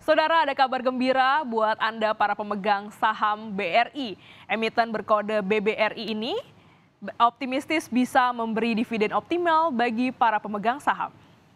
Saudara, ada kabar gembira buat Anda para pemegang saham BRI. Emiten berkode BBRI ini optimistis bisa memberi dividen optimal bagi para pemegang saham.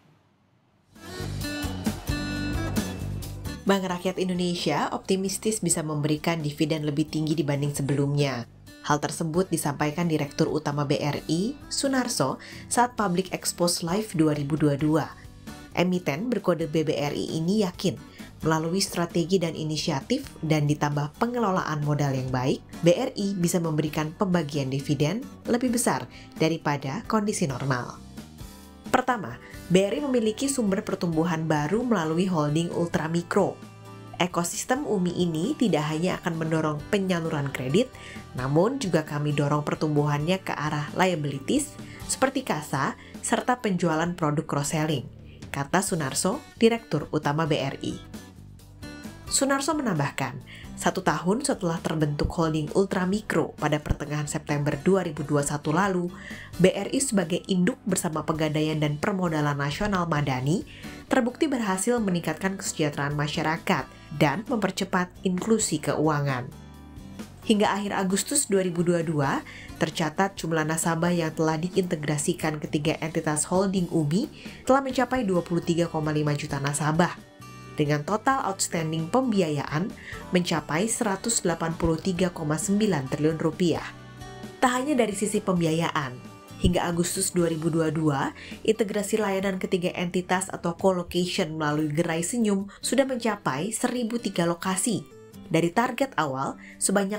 Bank Rakyat Indonesia optimistis bisa memberikan dividen lebih tinggi dibanding sebelumnya. Hal tersebut disampaikan Direktur Utama BRI, Sunarso, saat Public Expose Live 2022. Emiten berkode BBRI ini yakin, melalui strategi dan inisiatif dan ditambah pengelolaan modal yang baik, BRI bisa memberikan pembagian dividen lebih besar daripada kondisi normal. Pertama, BRI memiliki sumber pertumbuhan baru melalui holding ultramikro. Ekosistem UMI ini tidak hanya akan mendorong penyaluran kredit, namun juga kami dorong pertumbuhannya ke arah liabilities seperti kasa serta penjualan produk cross-selling, kata Sunarso, Direktur Utama BRI. Sunarso menambahkan, 1 tahun setelah terbentuk holding ultramikro pada pertengahan September 2021 lalu, BRI sebagai induk bersama Pegadaian dan Permodalan Nasional Madani terbukti berhasil meningkatkan kesejahteraan masyarakat dan mempercepat inklusi keuangan. Hingga akhir Agustus 2022, tercatat jumlah nasabah yang telah diintegrasikan ketiga entitas holding UMI telah mencapai 23,5 juta nasabah, dengan total outstanding pembiayaan mencapai 183,9 triliun rupiah. Tak hanya dari sisi pembiayaan, hingga Agustus 2022, integrasi layanan ketiga entitas atau co-location melalui Gerai Senyum sudah mencapai 1.003 lokasi, dari target awal sebanyak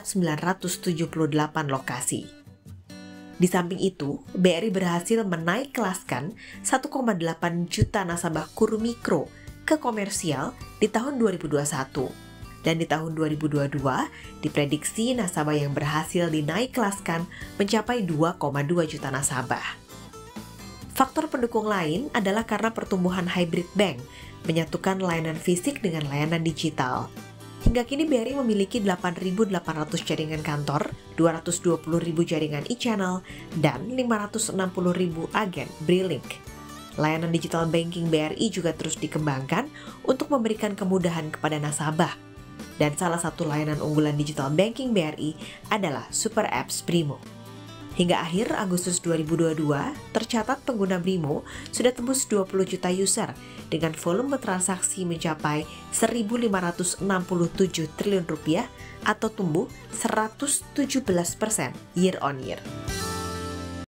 978 lokasi. Di samping itu, BRI berhasil menaik kelaskan 1,8 juta nasabah Kuru Mikro ke komersial di tahun 2021. Dan di tahun 2022, diprediksi nasabah yang berhasil dinaik kelaskan mencapai 2,2 juta nasabah. Faktor pendukung lain adalah karena pertumbuhan hybrid bank, menyatukan layanan fisik dengan layanan digital. Hingga kini BRI memiliki 8.800 jaringan kantor, 220.000 jaringan e-channel, dan 560.000 agen BRILink. Layanan digital banking BRI juga terus dikembangkan untuk memberikan kemudahan kepada nasabah. Dan salah satu layanan unggulan digital banking BRI adalah Super Apps Brimo. Hingga akhir Agustus 2022, tercatat pengguna Brimo sudah tembus 20 juta user dengan volume transaksi mencapai 1.567 triliun rupiah atau tumbuh 117% year on year.